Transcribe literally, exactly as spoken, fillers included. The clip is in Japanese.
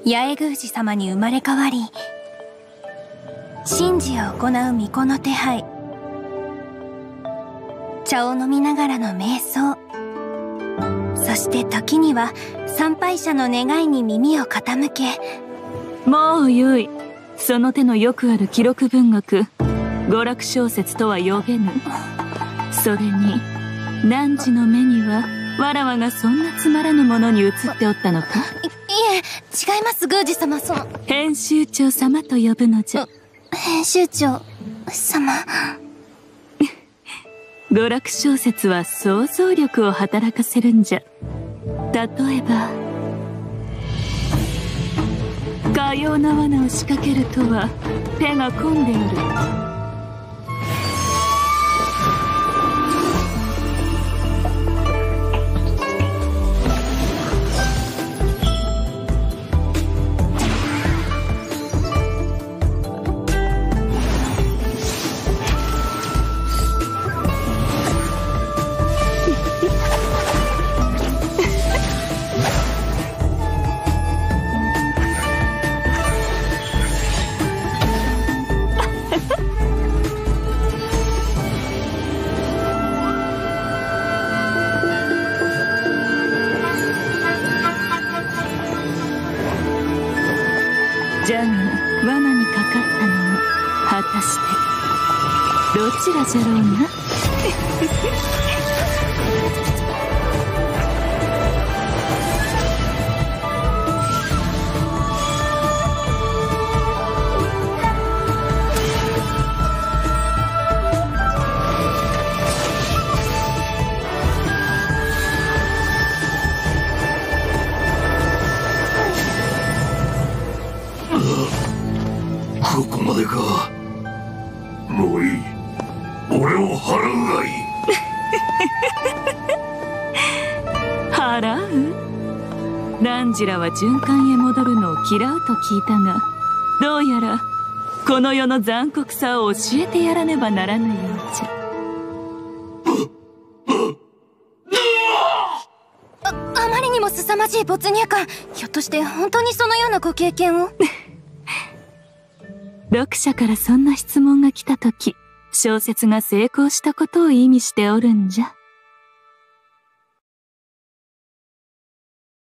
八重宮司様に生まれ変わり、神事を行う巫女の手配、茶を飲みながらの瞑想、そして時には参拝者の願いに耳を傾け。 もうよい。その手のよくある記録文学、娯楽小説とは呼べぬ。それに汝の目にはわらわがそんなつまらぬものに映っておったのか。 い、いえ、違います、宮司様。その編集長様と呼ぶのじゃ。 編集長様。 娯楽小説は想像力を働かせるんじゃ。例えば、かような罠を仕掛けるとは手が込んでおる。じゃが罠にかかったのは果たしてどちらじゃろうな。 ここまでか。もういい。俺を払うがいい。 払う？汝らは循環へ戻るのを嫌うと聞いたが、どうやらこの世の残酷さを教えてやらねばならぬようじゃ。 あ、あまりにも凄まじい没入感。ひょっとして本当にそのようなご経験を？ 読者からそんな質問が来たとき、小説が成功したことを意味しておるんじゃ。